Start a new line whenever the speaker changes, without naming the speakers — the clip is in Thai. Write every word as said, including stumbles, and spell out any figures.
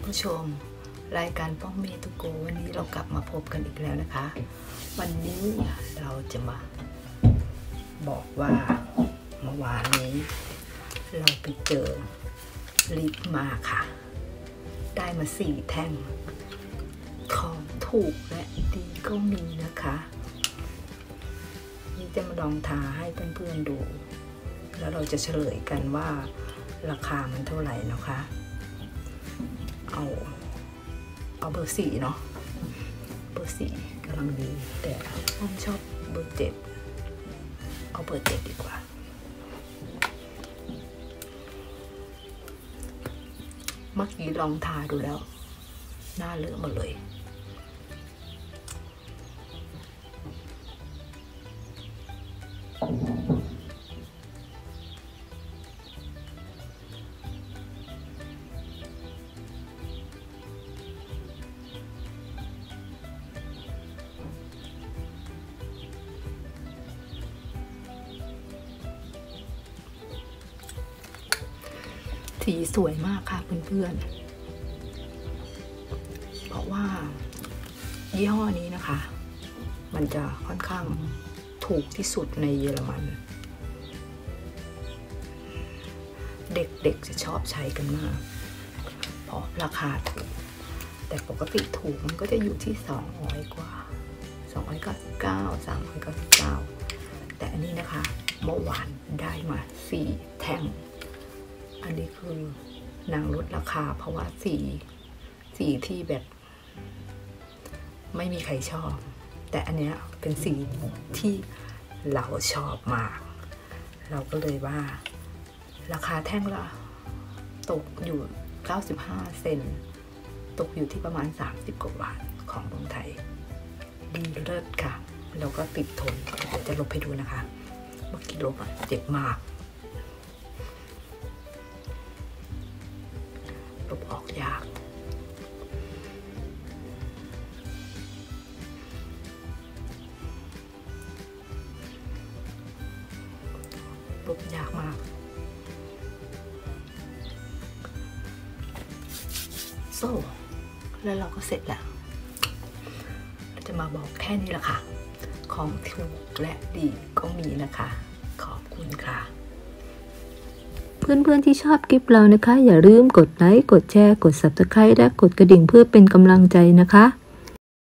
ผู้ชมรายการป้องเมตุโกวันนี้เรากลับมาพบกันอีกแล้วนะคะวันนี้เราจะมาบอกว่าเมื่อวานนี้เราไปเจอลิปมาค่ะได้มาสี่แท่งของถูกและดีก็มีนะคะนี่จะมาลองทาให้เพื่อนๆดูแล้วเราจะเฉลยกันว่าราคามันเท่าไหร่นะคะเอาเอาเบอร์สี่เนาะเบอร์สี่กำลังดีแต่อ้อมชอบเบอร์เจ็ดเอาเบอร์เจ็ดดีกว่าเมื่อกี้ลองทาดูแล้วหน้าเลอะหมดเลยสีสวยมากค่ะเพื่อนๆเพราะว่ายี่ห้อนี้นะคะมันจะค่อนข้างถูกที่สุดในเยอรมันเด็กๆจะชอบใช้กันมากเพราะราคาถูกแต่ปกติถูกมันก็จะอยู่ที่สองร้อยกว่าสองร้อยเก้าสิบเก้า สามร้อยเก้าสิบเก้าแต่อันนี้นะคะเมื่อวานได้มาสี่แท่งอันนี้คือนางลดราคาเพราะว่าสีสีที่แบบไม่มีใครชอบแต่อันเนี้ยเป็นสีที่เราชอบมากเราก็เลยว่าราคาแท่งละตกอยู่เก้าสิบห้าเซนตกอยู่ที่ประมาณสามสิบกว่าบาทของเมืองไทยดีเลิศค่ะแล้วก็ติดทนเดี๋ยวจะลบให้ดูนะคะเมื่อกี้ลบอ่ะเจ็บมากลบออกยากลบยากมากโซ่แล้วเราก็เสร็จแล้วเราจะมาบอกแค่นี้แหละค่ะของถูกและดีก็มีนะคะขอบคุณค่ะ
เพื่อนๆที่ชอบคลิปเรานะคะอย่าลืมกดไลค์กดแชร์กด ซับสไครบ์ และกดกระดิ่งเพื่อเป็นกำลังใจนะคะ